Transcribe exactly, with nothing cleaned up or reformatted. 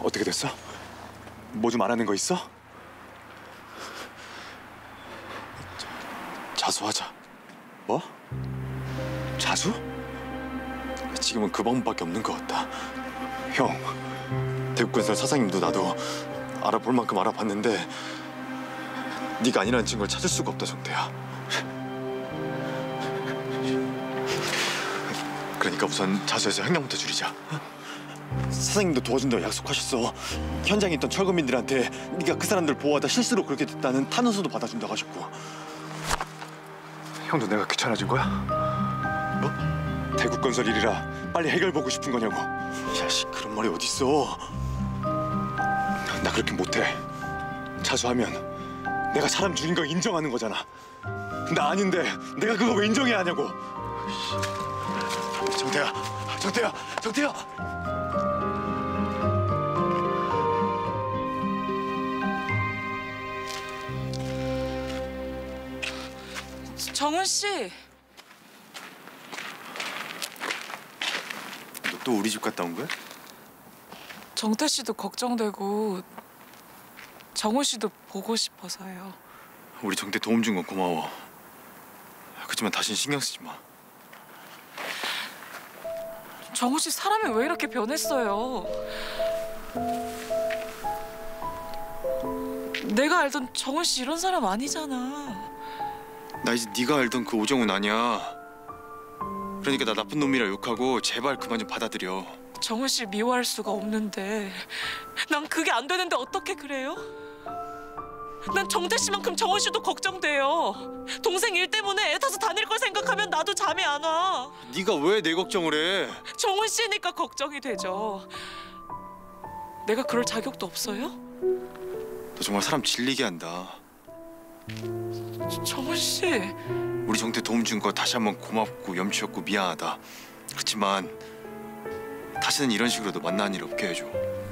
어떻게 됐어? 뭐 좀 알아낸 거 있어? 자수하자. 뭐? 자수? 지금은 그 방법밖에 없는 것 같다. 형, 대국건설 사장님도 나도 알아볼 만큼 알아봤는데 네가 아니라는 증거를 찾을 수가 없다, 정태야. 그러니까 우선 자수해서 형량부터 줄이자. 사장님도 도와준다고 약속하셨어. 현장에 있던 철거민들한테 네가 그 사람들 보호하다 실수로 그렇게 됐다는 탄원서도 받아준다고 하셨고. 형도 내가 귀찮아진 거야? 뭐? 대국건설 일이라 빨리 해결 보고 싶은 거냐고. 야씨, 그런 말이 어딨어. 나 그렇게 못해. 자수하면 내가 사람 죽인 거 인정하는 거잖아. 나 아닌데 내가 그거 왜 인정해야 하냐고. 정태야, 정태야, 정태야. 정훈 씨. 너 또 우리 집 갔다 온 거야? 정태 씨도 걱정되고 정훈 씨도 보고 싶어서요. 우리 정태 도움 준 건 고마워. 그렇지만 다신 신경 쓰지 마. 정훈 씨 사람이 왜 이렇게 변했어요? 내가 알던 정훈 씨 이런 사람 아니잖아. 나 이제 네가 알던 그 오정훈 아니야. 그러니까 나 나쁜 놈이라 욕하고 제발 그만 좀 받아들여. 정훈 씨 미워할 수가 없는데 난 그게 안 되는데 어떻게 그래요? 난 정태 씨만큼 정훈 씨도 걱정돼요. 동생 일 때문에 애 타서 다닐 걸 생각하면 나도 잠이 안 와. 네가 왜 내 걱정을 해? 정훈 씨니까 걱정이 되죠. 내가 그럴 자격도 없어요? 너 정말 사람 질리게 한다. 정훈 씨. 우리 정태 도움 준 거 다시 한번 고맙고 염치없고 미안하다. 그렇지만 다시는 이런 식으로 너 만나는 일 없게 해줘.